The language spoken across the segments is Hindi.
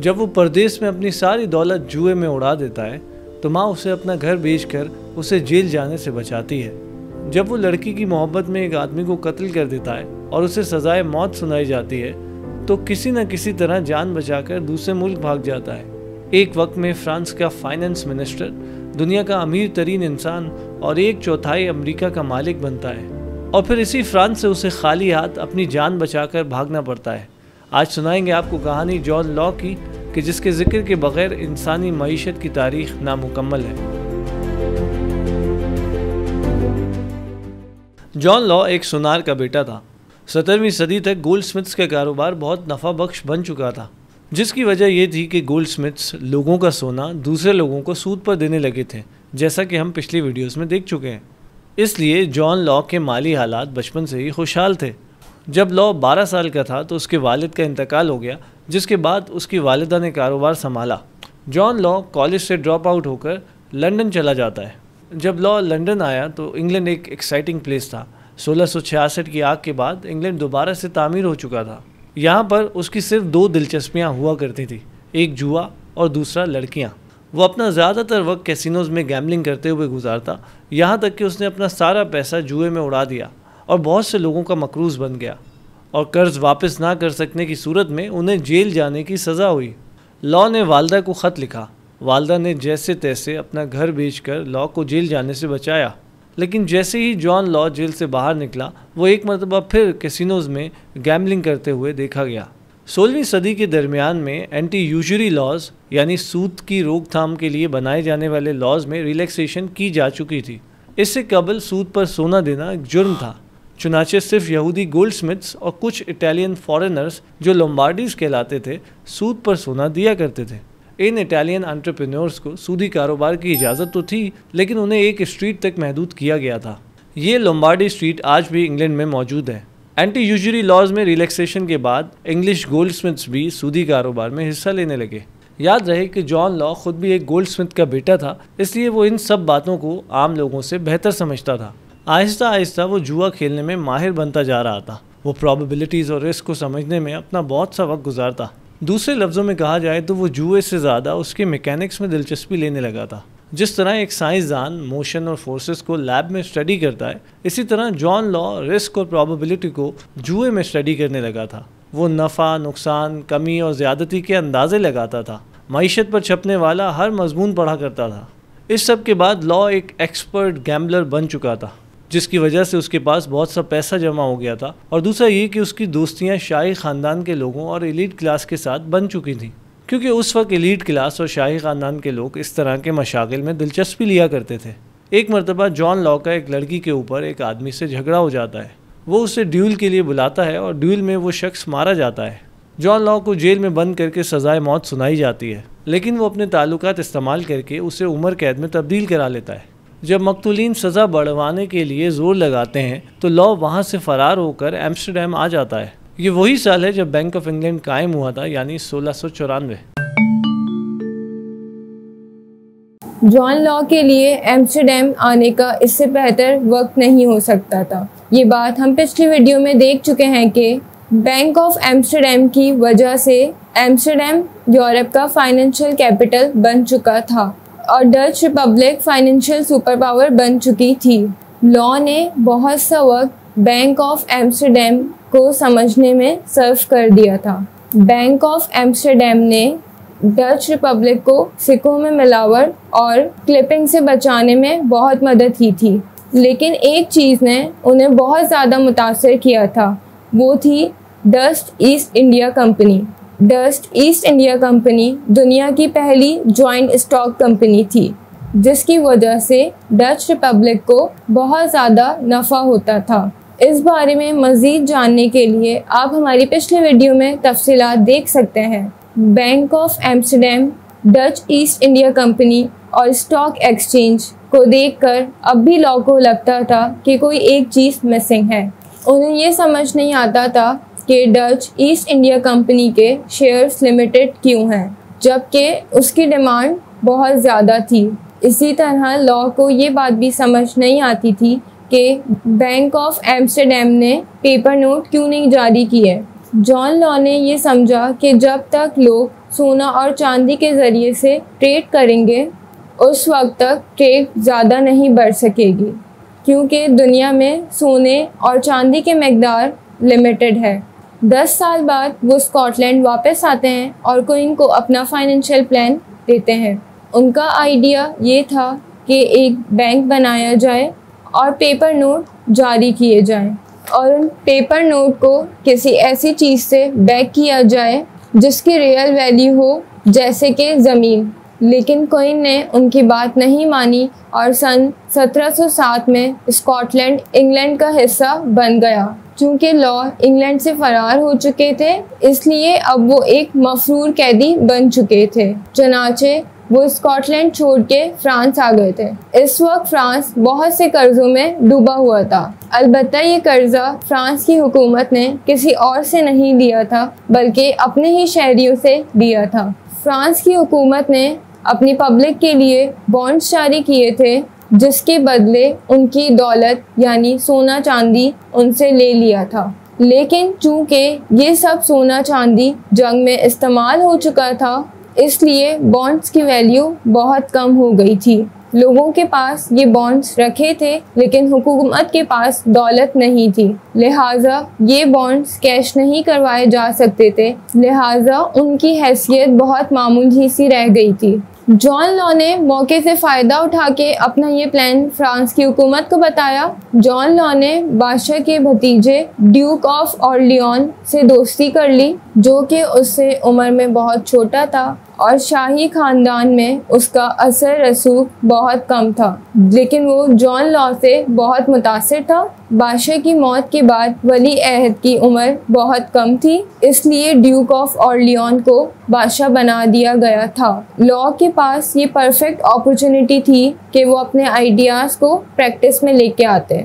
जब वो परदेश में अपनी सारी दौलत जुए में उड़ा देता है तो माँ उसे अपना घर बेचकर उसे जेल जाने से बचाती है। जब वो लड़की की मोहब्बत में एक आदमी को कत्ल कर देता है और उसे सजाए मौत सुनाई जाती है तो किसी न किसी तरह जान बचाकर दूसरे मुल्क भाग जाता है। एक वक्त में फ्रांस का फाइनेंस मिनिस्टर, दुनिया का अमीर तरीन इंसान और 1/4 अमेरिका का मालिक बनता है और फिर इसी फ्रांस से उसे खाली हाथ अपनी जान बचाकर भागना पड़ता है। आज सुनाएंगे आपको कहानी जॉन लॉ की कि जिसके जिक्र के बगैर इंसानी मईशत की तारीख नामुकम्मल है। जॉन लॉ एक सुनार का बेटा था। 17वीं सदी तक गोल्डस्मिथ्स का कारोबार बहुत नफ़ा बख्श बन चुका था, जिसकी वजह यह थी कि गोल्डस्मिथ्स लोगों का सोना दूसरे लोगों को सूद पर देने लगे थे, जैसा कि हम पिछली वीडियोस में देख चुके हैं। इसलिए जॉन लॉ के माली हालात बचपन से ही खुशहाल थे। जब लॉ 12 साल का था तो उसके वालिद का इंतकाल हो गया, जिसके बाद उसकी वालिदा ने कारोबार संभाला। जॉन लॉ कॉलेज से ड्रॉप आउट होकर लंदन चला जाता है। जब लॉ लंदन आया तो इंग्लैंड एक एक्साइटिंग प्लेस था। 1666 की आग के बाद इंग्लैंड दोबारा से तामीर हो चुका था। यहाँ पर उसकी सिर्फ 2 दिलचस्पियाँ हुआ करती थी, एक जुआ और दूसरा लड़कियाँ। वो अपना ज़्यादातर वक्त कैसीनोज में गैम्बलिंग करते हुए गुजारता, यहाँ तक कि उसने अपना सारा पैसा जुए में उड़ा दिया और बहुत से लोगों का मकरूज़ बन गया और कर्ज वापस ना कर सकने की सूरत में उन्हें जेल जाने की सज़ा हुई। लॉ ने वालदा को ख़त लिखा। वालदा ने जैसे तैसे अपना घर बेचकर लॉ को जेल जाने से बचाया, लेकिन जैसे ही जॉन लॉ जेल से बाहर निकला वो एक मरतबा फिर कैसीनोज में गैम्बलिंग करते हुए देखा गया। 16वीं सदी के दरमियान में एंटी यूजरी लॉज यानी सूद की रोकथाम के लिए बनाए जाने वाले लॉज में रिलैक्सेशन की जा चुकी थी। इससे कबल सूद पर सोना देना एक जुर्म था। चुनाचे सिर्फ यहूदी गोल्डस्मिथ्स और कुछ इटालियन फॉरेनर्स जो लोम्बार्डीज कहलाते थे सूद पर सोना दिया करते थे। इन इटालियन एंटरप्रेन्योर्स को सूदी कारोबार की इजाज़त तो थी, लेकिन उन्हें एक स्ट्रीट तक महदूद किया गया था। ये लोम्बार्डी स्ट्रीट आज भी इंग्लैंड में मौजूद है। एंटी यूजरी लॉज में रिलैक्सेशन के बाद इंग्लिश गोल्डस्मिथ्स भी सूदी कारोबार में हिस्सा लेने लगे। याद रहे कि जॉन लॉ खुद भी एक गोल्डस्मिथ का बेटा था, इसलिए वो इन सब बातों को आम लोगों से बेहतर समझता था। आहिस्ता आहिस्ता वो जुआ खेलने में माहिर बनता जा रहा था। वो प्रॉबिलिटीज़ और रिस्क को समझने में अपना बहुत सा वक्त गुजारता। दूसरे लफ्ज़ों में कहा जाए तो वो जुए से ज़्यादा उसके मैकेनिक्स में दिलचस्पी लेने लगा था। जिस तरह एक साइंसदान मोशन और फोर्सेस को लैब में स्टडी करता है, इसी तरह जॉन लॉ रिस्क और प्रॉबिलिटी को जुए में स्टडी करने लगा था। वो नफ़ा, नुकसान, कमी और ज़्यादती के अंदाजे लगाता था। मईशत पर छपने वाला हर मजमून पढ़ा करता था। इस सब के बाद लॉ एक एक्सपर्ट गैम्बलर बन चुका था, जिसकी वजह से उसके पास बहुत सा पैसा जमा हो गया था। और दूसरा ये कि उसकी दोस्तियाँ शाही ख़ानदान के लोगों और एलीट क्लास के साथ बन चुकी थीं, क्योंकि उस वक्त एलीट क्लास और शाही ख़ानदान के लोग इस तरह के मशागिल में दिलचस्पी लिया करते थे। एक मरतबा जॉन लॉ का एक लड़की के ऊपर एक आदमी से झगड़ा हो जाता है। वो उसे ड्यूल के लिए बुलाता है और ड्यूल में वो शख्स मारा जाता है। जॉन लॉ को जेल में बंद करके सजाए मौत सुनाई जाती है, लेकिन वो अपने ताल्लुकात इस्तेमाल करके उसे उम्र कैद में तब्दील करा लेता है। जब मकतूलीन सज़ा बढ़वाने के लिए ज़ोर लगाते हैं तो लॉ वहाँ से फ़रार होकर एम्स्टरडैम आ जाता है। ये वही साल है जब बैंक ऑफ इंग्लैंड कायम हुआ था, यानी 1694। जॉन लॉ के लिए एम्स्टरडैम आने का इससे बेहतर वक्त नहीं हो सकता था। ये बात हम पिछली वीडियो में देख चुके हैं कि बैंक ऑफ एम्स्टरडैम की वजह से एम्स्टरडैम यूरोप का फाइनेंशियल कैपिटल बन चुका था और Dutch republic financial super power बन चुकी थी। लॉ ने बहुत सा वक्त बैंक ऑफ एम्स्टरडैम को समझने में सर्व कर दिया था। बैंक ऑफ एम्स्टरडैम ने डच रिपब्लिक को सिक्कों में मिलावट और क्लिपिंग से बचाने में बहुत मदद की थी, लेकिन एक चीज़ ने उन्हें बहुत ज़्यादा मुतासर किया था, वो थी Dutch East India company. Dutch East India company दुनिया की पहली जॉइंट स्टॉक कंपनी थी, जिसकी वजह से डच रिपब्लिक को बहुत ज़्यादा नफ़ा होता था। इस बारे में मज़ीद जानने के लिए आप हमारी पिछले वीडियो में तफसीलात देख सकते हैं। Bank of Amsterdam, Dutch East India company और स्टॉक एक्सचेंज को देखकर अब भी लॉ को लगता था कि कोई एक चीज़ मिसिंग है। उन्हें ये समझ नहीं आता था कि डच ईस्ट इंडिया कंपनी के शेयर्स लिमिटेड क्यों हैं, जबकि उसकी डिमांड बहुत ज़्यादा थी। इसी तरह लॉ को ये बात भी समझ नहीं आती थी कि बैंक ऑफ एम्स्टरडैम ने पेपर नोट क्यों नहीं जारी किए। जॉन लॉ ने ये समझा कि जब तक लोग सोना और चांदी के ज़रिए से ट्रेड करेंगे, उस वक्त तक ट्रेड ज़्यादा नहीं बढ़ सकेगी, क्योंकि दुनिया में सोने और चांदी के मकदार लिमिटेड है। 10 साल बाद वो स्कॉटलैंड वापस आते हैं और क्वीन को अपना फाइनेंशियल प्लान देते हैं। उनका आइडिया ये था कि एक बैंक बनाया जाए और पेपर नोट जारी किए जाएं और उन पेपर नोट को किसी ऐसी चीज़ से बैक किया जाए जिसकी रियल वैल्यू हो, जैसे कि ज़मीन। लेकिन क्वीन ने उनकी बात नहीं मानी और सन 1707 में स्कॉटलैंड इंग्लैंड का हिस्सा बन गया। चूँकि लॉ इंग्लैंड से फरार हो चुके थे, इसलिए अब वो एक मफरूर कैदी बन चुके थे। चनाचे वो स्कॉटलैंड छोड़ के फ्रांस आ गए थे। इस वक्त फ्रांस बहुत से कर्जों में डूबा हुआ था। अलबत्ता ये कर्जा फ्रांस की हुकूमत ने किसी और से नहीं लिया था, बल्कि अपने ही शहरियों से लिया था। फ्रांस की हुकूमत ने अपनी पब्लिक के लिए बॉन्ड्स जारी किए थे, जिसके बदले उनकी दौलत यानी सोना चांदी उनसे ले लिया था। लेकिन चूँकि ये सब सोना चांदी जंग में इस्तेमाल हो चुका था, इसलिए बॉन्ड्स की वैल्यू बहुत कम हो गई थी। लोगों के पास ये बॉन्ड्स रखे थे, लेकिन हुकूमत के पास दौलत नहीं थी, लिहाजा ये बॉन्ड्स कैश नहीं करवाए जा सकते थे, लिहाजा उनकी हैसियत बहुत मामूली सी रह गई थी। जॉन लॉ ने मौके से फ़ायदा उठा के अपना ये प्लान फ्रांस की हुकूमत को बताया। जॉन लॉ ने बादशाह के भतीजे ड्यूक ऑफ ऑर्लियन से दोस्ती कर ली, जो कि उससे उम्र में बहुत छोटा था और शाही ख़ानदान में उसका असर रसूख बहुत कम था, लेकिन वो जॉन लॉ से बहुत मुतासिर था। बादशाह की मौत के बाद वली अहद की उम्र बहुत कम थी, इसलिए ड्यूक ऑफ ऑर्लियन को बादशाह बना दिया गया था। लॉ के पास ये परफेक्ट अपॉर्चुनिटी थी कि वो अपने आइडियाज़ को प्रैक्टिस में लेके आते।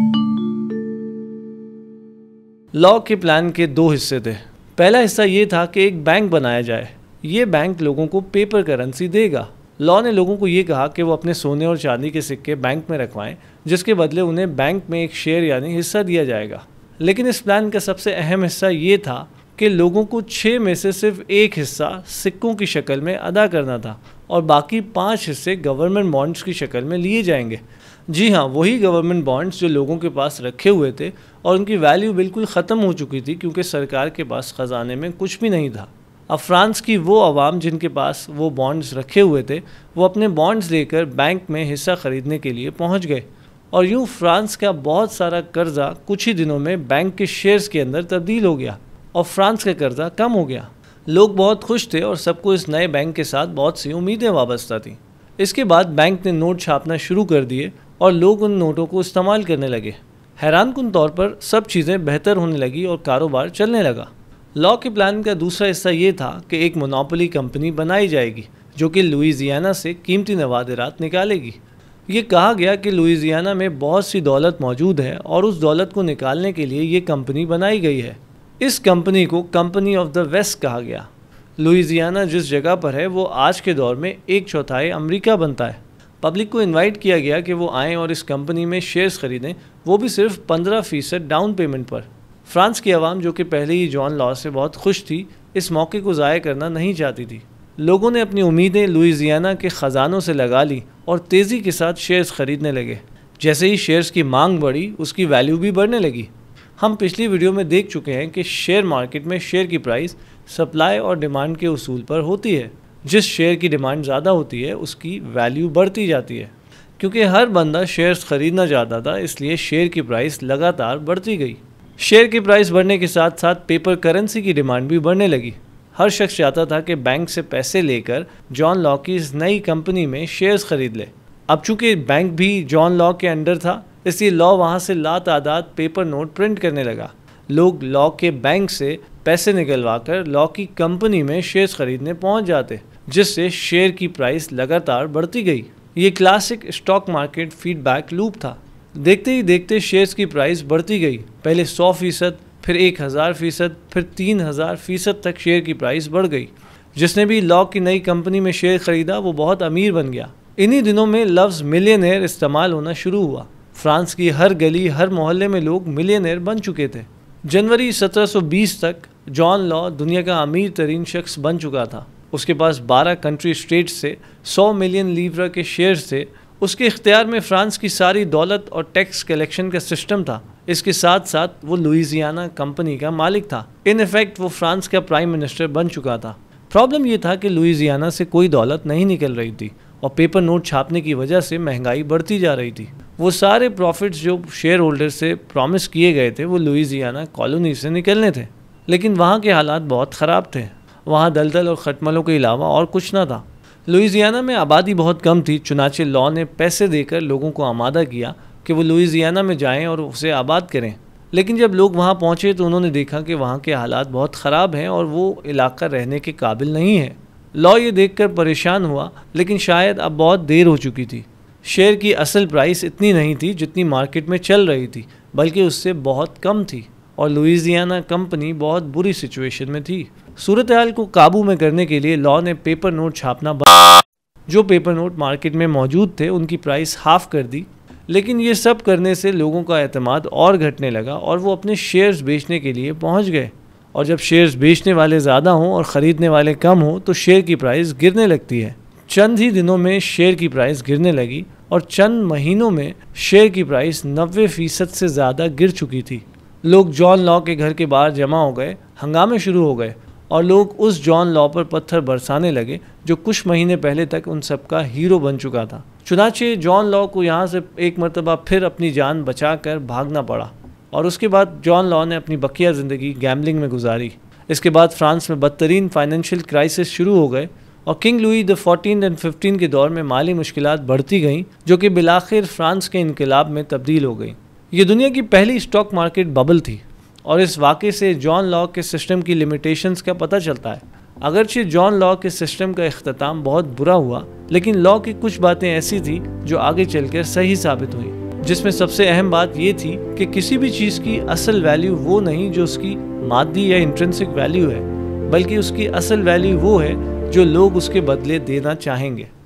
लॉ के प्लान के 2 हिस्से थे। पहला हिस्सा ये था कि एक बैंक बनाया जाए। ये बैंक लोगों को पेपर करेंसी देगा। लॉ ने लोगों को ये कहा कि वो अपने सोने और चांदी के सिक्के बैंक में रखवाएं, जिसके बदले उन्हें बैंक में एक शेयर यानी हिस्सा दिया जाएगा। लेकिन इस प्लान का सबसे अहम हिस्सा ये था कि लोगों को 6 में से सिर्फ 1 हिस्सा सिक्कों की शक्ल में अदा करना था और बाकी 5 हिस्से गवर्नमेंट बॉन्ड्स की शक्ल में लिए जाएंगे। जी हाँ, वही गवर्नमेंट बॉन्ड्स जो लोगों के पास रखे हुए थे और उनकी वैल्यू बिल्कुल ख़त्म हो चुकी थी, क्योंकि सरकार के पास ख़जाने में कुछ भी नहीं था। अब फ्रांस की वो आवाम जिनके पास वो बॉन्ड्स रखे हुए थे, वो अपने बॉन्ड्स लेकर बैंक में हिस्सा ख़रीदने के लिए पहुंच गए और यूं फ्रांस का बहुत सारा कर्जा कुछ ही दिनों में बैंक के शेयर्स के अंदर तब्दील हो गया और फ्रांस का कर्जा कम हो गया। लोग बहुत खुश थे और सबको इस नए बैंक के साथ बहुत सी उम्मीदें वाबस्ता थीं। इसके बाद बैंक ने नोट छापना शुरू कर दिए और लोग उन नोटों को इस्तेमाल करने लगे। हैरानकुन तौर पर सब चीज़ें बेहतर होने लगी और कारोबार चलने लगा। लॉ के प्लान का दूसरा हिस्सा ये था कि एक मोनोपोली कंपनी बनाई जाएगी जो कि लुइजियाना से कीमती नवादिरात निकालेगी। ये कहा गया कि लुइजियाना में बहुत सी दौलत मौजूद है और उस दौलत को निकालने के लिए ये कंपनी बनाई गई है। इस कंपनी को कंपनी ऑफ द वेस्ट कहा गया। लुइजियाना जिस जगह पर है वो आज के दौर में 1/4 अमेरिका बनता है। पब्लिक को इनवाइट किया गया कि वो आएँ और इस कंपनी में शेयर्स खरीदें, वो भी सिर्फ 15% डाउन पेमेंट पर। फ्रांस की आवाम, जो कि पहले ही जॉन लॉ से बहुत खुश थी, इस मौके को ज़ाया करना नहीं चाहती थी। लोगों ने अपनी उम्मीदें लुइजियाना के ख़जानों से लगा ली और तेज़ी के साथ शेयर्स खरीदने लगे। जैसे ही शेयर्स की मांग बढ़ी, उसकी वैल्यू भी बढ़ने लगी। हम पिछली वीडियो में देख चुके हैं कि शेयर मार्केट में शेयर की प्राइस सप्लाई और डिमांड के उसूल पर होती है। जिस शेयर की डिमांड ज़्यादा होती है उसकी वैल्यू बढ़ती जाती है। क्योंकि हर बंदा शेयर्स ख़रीदना चाहता था, इसलिए शेयर की प्राइस लगातार बढ़ती गई। शेयर की प्राइस बढ़ने के साथ साथ पेपर करेंसी की डिमांड भी बढ़ने लगी। हर शख्स चाहता था कि बैंक से पैसे लेकर जॉन लॉ की इस नई कंपनी में शेयर्स खरीद ले। अब चूँकि बैंक भी जॉन लॉ के अंडर था, इसलिए लॉ वहाँ से लातादाद पेपर नोट प्रिंट करने लगा। लोग लॉ के बैंक से पैसे निकलवा कर लॉ की कंपनी में शेयर्स खरीदने पहुँच जाते, जिससे शेयर की प्राइस लगातार बढ़ती गई। ये classic stock market feedback loop था। देखते ही देखते शेयर्स की प्राइस बढ़ती गई। पहले 100%, फिर 1000%, फिर 3000% तक शेयर की प्राइस बढ़ गई। जिसने भी लॉ की नई कंपनी में शेयर खरीदा वो बहुत अमीर बन गया। इन्हीं दिनों में लफ्ज़ मिलियनेयर इस्तेमाल होना शुरू हुआ। फ्रांस की हर गली, हर मोहल्ले में लोग मिलियनेयर बन चुके थे। जनवरी 1720 तक जॉन लॉ दुनिया का अमीर तरीन शख्स बन चुका था। उसके पास 12 कंट्री स्टेट से 100 मिलियन लीवर के शेयर्स थे। उसके इख्तियार में फ्रांस की सारी दौलत और टैक्स कलेक्शन का सिस्टम था। इसके साथ साथ वो लुइजियाना कंपनी का मालिक था। इन इफेक्ट वो फ्रांस का प्राइम मिनिस्टर बन चुका था। प्रॉब्लम ये था कि लुइजियाना से कोई दौलत नहीं निकल रही थी और पेपर नोट छापने की वजह से महंगाई बढ़ती जा रही थी। वो सारे प्रॉफिट्स जो शेयर होल्डर से प्रॉमिस किए गए थे वो लुइजियाना कॉलोनी से निकलने थे, लेकिन वहाँ के हालात बहुत ख़राब थे। वहाँ दलदल और खटमलों के अलावा और कुछ ना था। लुइजियाना में आबादी बहुत कम थी, चुनाचे लॉ ने पैसे देकर लोगों को आमादा किया कि वो लुइजियाना में जाएं और उसे आबाद करें। लेकिन जब लोग वहाँ पहुँचे तो उन्होंने देखा कि वहाँ के हालात बहुत ख़राब हैं और वो इलाका रहने के काबिल नहीं है। लॉ ये देखकर परेशान हुआ, लेकिन शायद अब बहुत देर हो चुकी थी। शेयर की असल प्राइस इतनी नहीं थी जितनी मार्केट में चल रही थी, बल्कि उससे बहुत कम थी और लुइजियाना कंपनी बहुत बुरी सिचुएशन में थी। सूरत हाल को काबू में करने के लिए लॉ ने पेपर नोट छापना जो पेपर नोट मार्केट में मौजूद थे उनकी प्राइस हाफ कर दी। लेकिन ये सब करने से लोगों का एतमाद और घटने लगा और वो अपने शेयर्स बेचने के लिए पहुंच गए। और जब शेयर्स बेचने वाले ज़्यादा हों और ख़रीदने वाले कम हों तो शेयर की प्राइस गिरने लगती है। चंद ही दिनों में शेयर की प्राइस गिरने लगी और चंद महीनों में शेयर की प्राइस 90% से ज़्यादा गिर चुकी थी। लोग जॉन लॉ के घर के बाहर जमा हो गए, हंगामे शुरू हो गए और लोग उस जॉन लॉ पर पत्थर बरसाने लगे जो कुछ महीने पहले तक उन सबका हीरो बन चुका था। चुनाचे जॉन लॉ को यहाँ से एक मरतबा फिर अपनी जान बचाकर भागना पड़ा और उसके बाद जॉन लॉ ने अपनी बकिया ज़िंदगी गैम्बलिंग में गुजारी। इसके बाद फ्रांस में बदतरीन फाइनेंशियल क्राइसिस शुरू हो गए और किंग लुई द 14 और 15 के दौर में माली मुश्किलात बढ़ती गईं, जो कि बिलाखिर फ्रांस के इनकलाब में तब्दील हो गई। ये दुनिया की पहली स्टॉक मार्केट बबल थी और इस वाक़े से जॉन लॉ के सिस्टम की लिमिटेशंस का पता चलता है। अगरचे जॉन लॉ के सिस्टम का इख्तिताम बहुत बुरा हुआ, लेकिन लॉ की कुछ बातें ऐसी थी जो आगे चलकर सही साबित हुई, जिसमें सबसे अहम बात ये थी कि किसी भी चीज़ की असल वैल्यू वो नहीं जो उसकी मादी या इंट्रिंसिक वैल्यू है, बल्कि उसकी असल वैल्यू वो है जो लोग उसके बदले देना चाहेंगे।